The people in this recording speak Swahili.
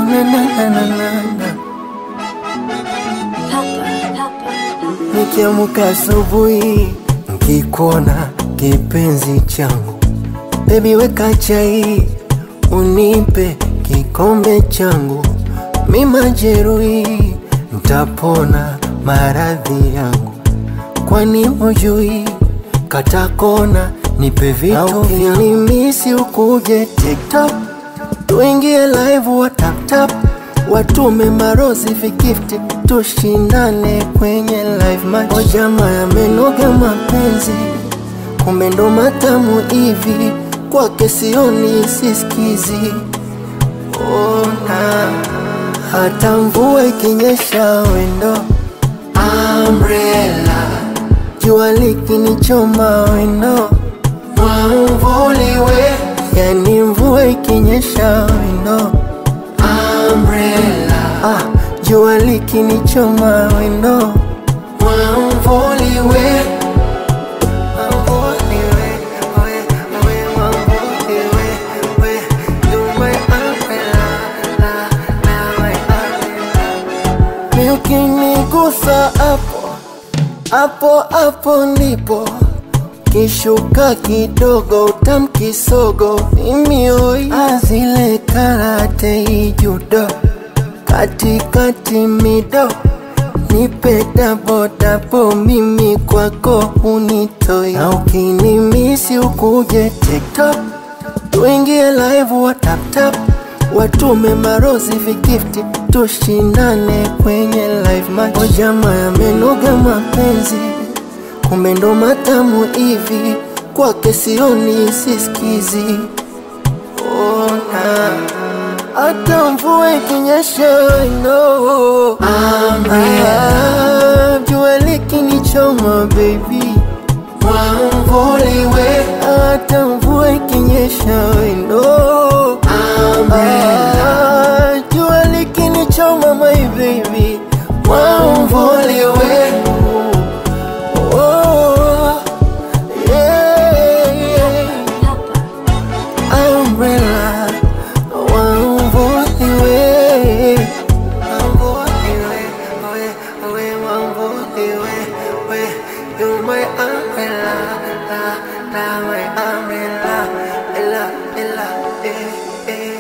na na na na. Nikiamka asubuhi nikikuona kipenzi changu, baby weka chai unipe kikombe changu. Mimi majeruhi nitapona maradhi yangu, kwani hujui katakona nipe vitu vyangu. Ukinimiss ukuje TikTok, tuingie live wa tap tap, watume marozi vigifti, tushindane kwenye live match. O jamaa yamenoga mapenzi, kumbe ndo matamu hivi, kwake sioni sisikizi. Ona hata mvua ikinyesha wendo umbrella, jua likinichoma wendo mwamvuli we. Yani mvua ikinyesha wendo umbrella, jua likinichoma wendo mwamvuli we. Ukinigusa hapo hapo ndipo, kishuka kidogo utamkisogo. Mimi oi azile karate ijudo, katikati mido, nipe dabo dabo, mimi kwako unitoi. Na ukinimiss ukuje TikTok, tuingie live wa tap tap, watume marozi vigifti, tushindane kwenye live match. O jamaa yamenoga mapenzi, kumbe ndo matamu hivi, kwake sioni sisikizi. Ona hata mvua ikinyesha no umbrella, jua likinichoma baby mwamvuli we. Hata mvua ikinyesha no umbrella, jua likinichoma my baby mwamvuli we. Oh yeah, yeah. Umbrella mwamvuli we, mwamvuli we, mwamvuli we. You're my umbrella, my umbrella, ella, ella, eh, eh.